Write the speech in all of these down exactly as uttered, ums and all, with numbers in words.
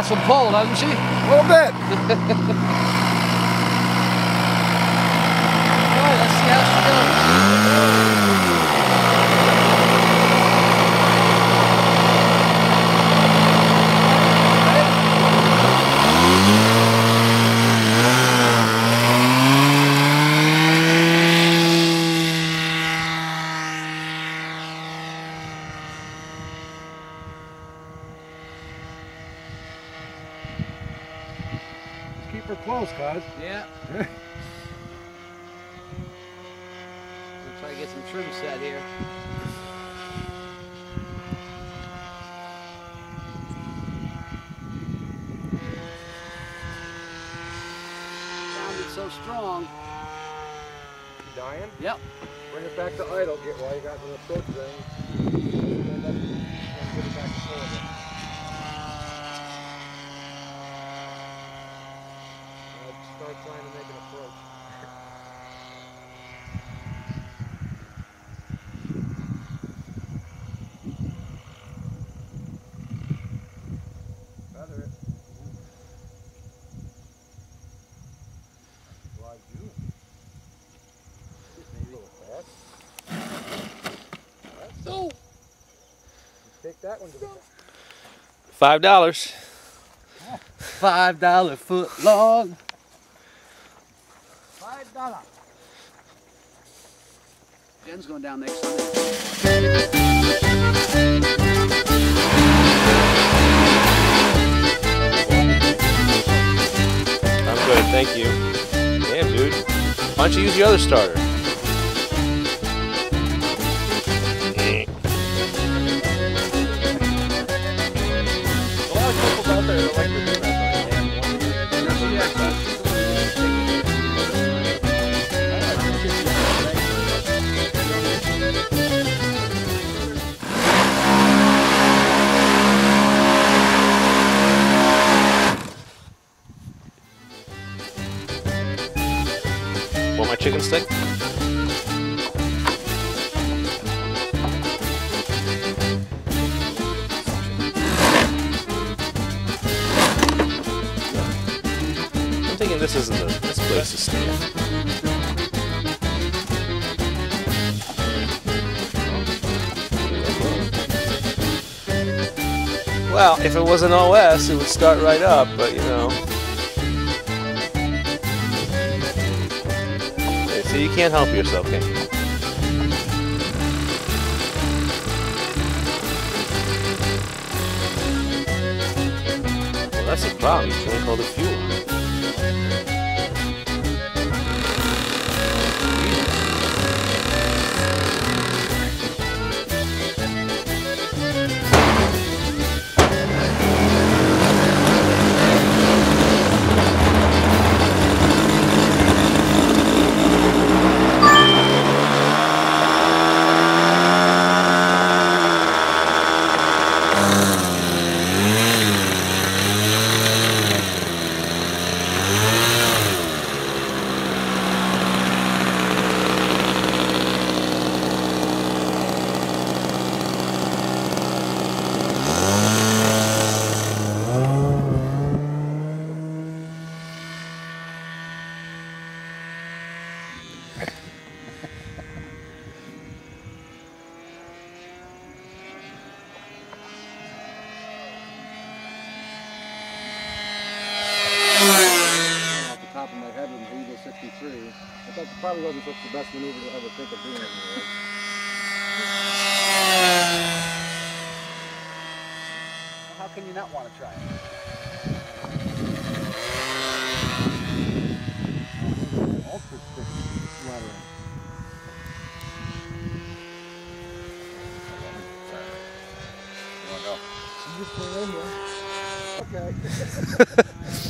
got some pull, doesn't she? A little bit. All right, let's see how she goes. Keep her close, cuz. Yeah. We'll try to get some trim set here. Sounded so strong. You dying? Yep. Bring it back to idle. Get while you got the approach ring. And then get it back to full again. Start trying to make an approach. Feather it. Slide you. Maybe a little fast. That's No. Take that one to the Five dollars. Five dollar foot log. five dollars. Jen's going down next Sunday. I'm good, thank you. Damn, dude. Why don't you use your other starter? A lot of couples out there that like to do that. Want my chicken stick? I'm thinking this isn't the best place to stand. Well, if it was an O S, it would start right up, but you know. So you can't help yourself, can you? Well, that's a problem. You can't call the fuel. Top of my head with an Eagle sixty-three. I thought probably wasn't such the best maneuver to ever think of doing it. How can you not want to try it? Ultra stick lettering. You want to go? You just came in here. Okay.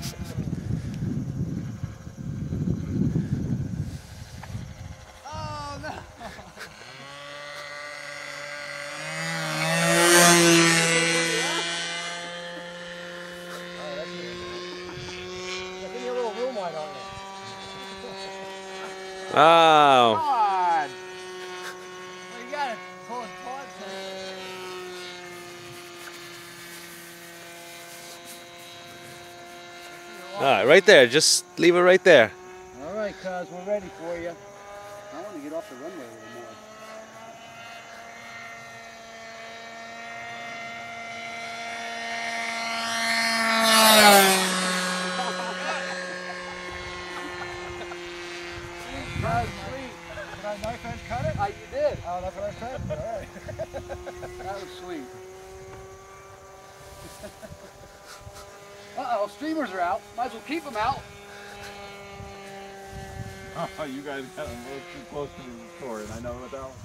Wow. Come on. Well, you got to pull it towards Yeah, right there. Just leave it right there. All right, cuz, we're ready for you. I want to get off the runway a little more. Cuz, sweet. Did I knife edge cut it? Ah, you did. Oh, that's what I said? All right. That was sweet. Uh-oh, streamers are out. Might as well keep them out. Oh, you guys got them both too close to the store, and I know what that one.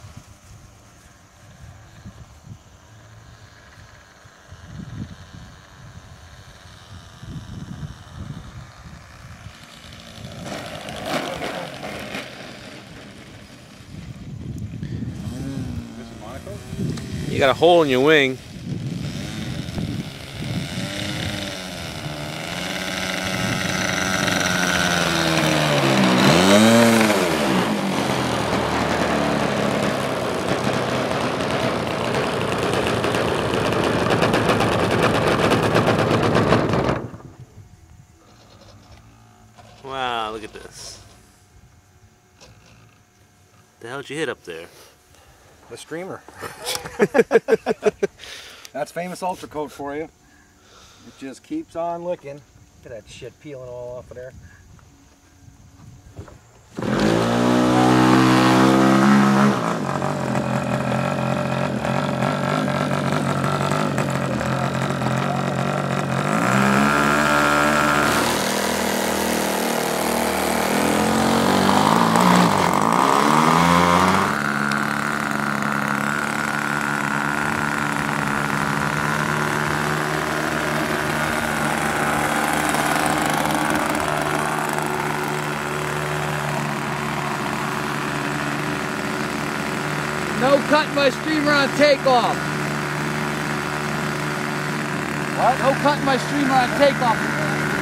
This is Monaco? You got a hole in your wing. Wow, look at this. The hell'd you hit up there? The streamer. That's famous ultra coat for you. It just keeps on licking. Look at that shit peeling all off of there. No cutting my streamer on takeoff. What? No cutting my streamer on takeoff.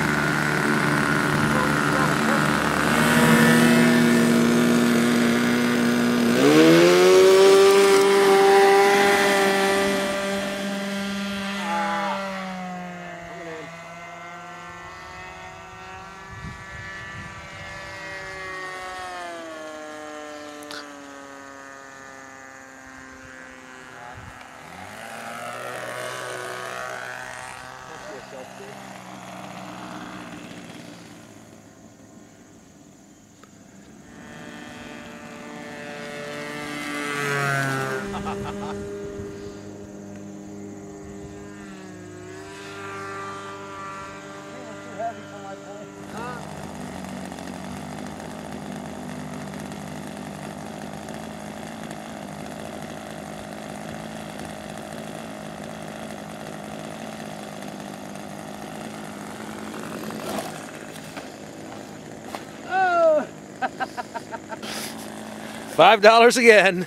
Five dollars again.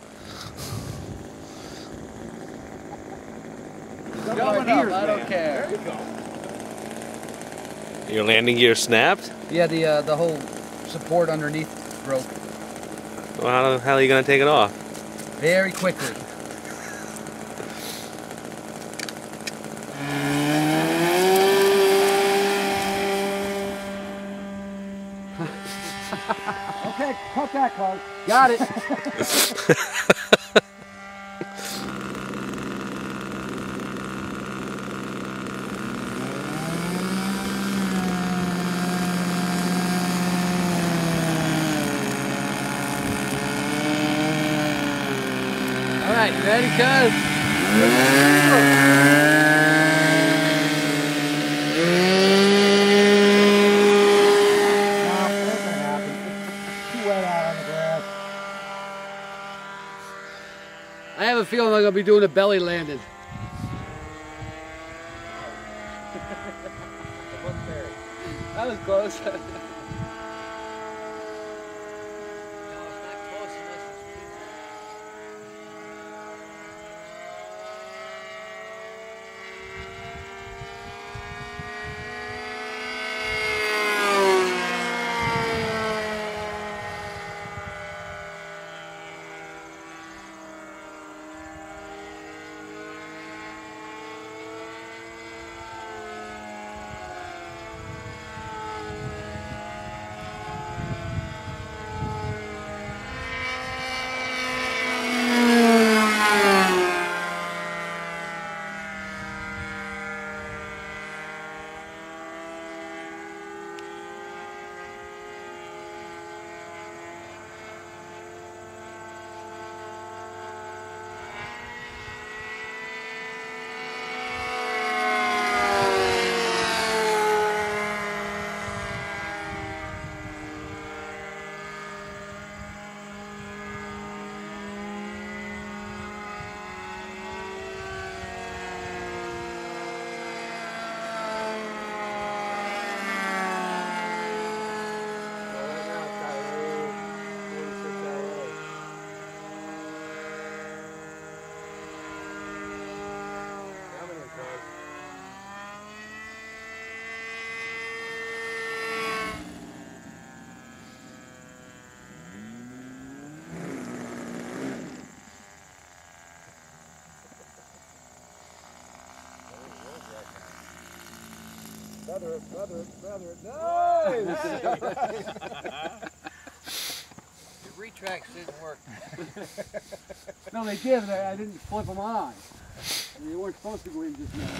Going up, I don't care. There you go. Your landing gear snapped? Yeah, the uh, the whole support underneath broke Well, how the hell are you going to take it off? very quickly. Okay, cut that car. Got it. All right, you ready, cuz? I have a feeling I'm going to be doing a belly landing. That was close. Feather it, feather it, feather it. Nice! The retracts didn't work. No, they did, but I, I didn't flip them on. You weren't supposed to go in just now.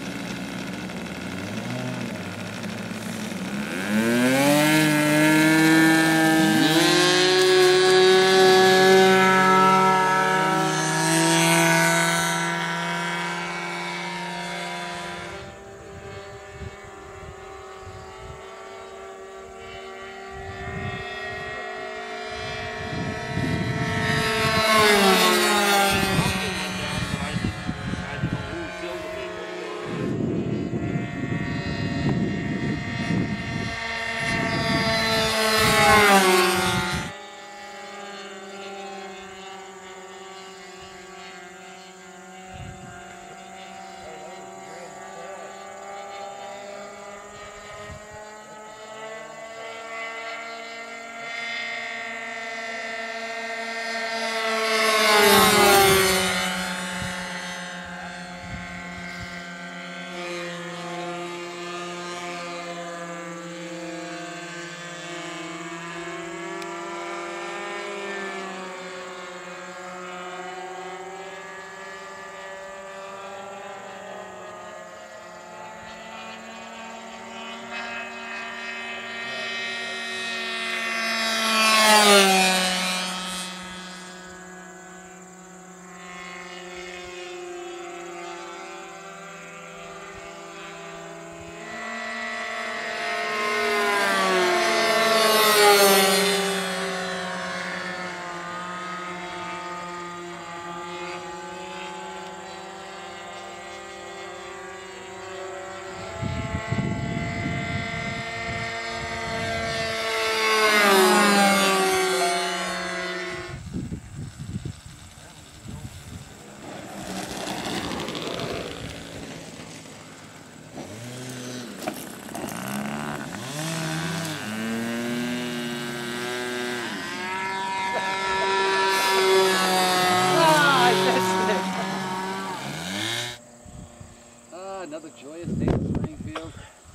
Another joyous day in Springfield.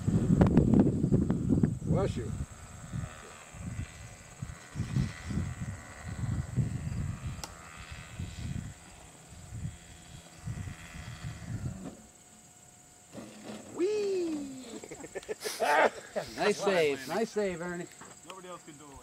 Bless you. Nice save, nice save, Ernie. Nobody else can do it.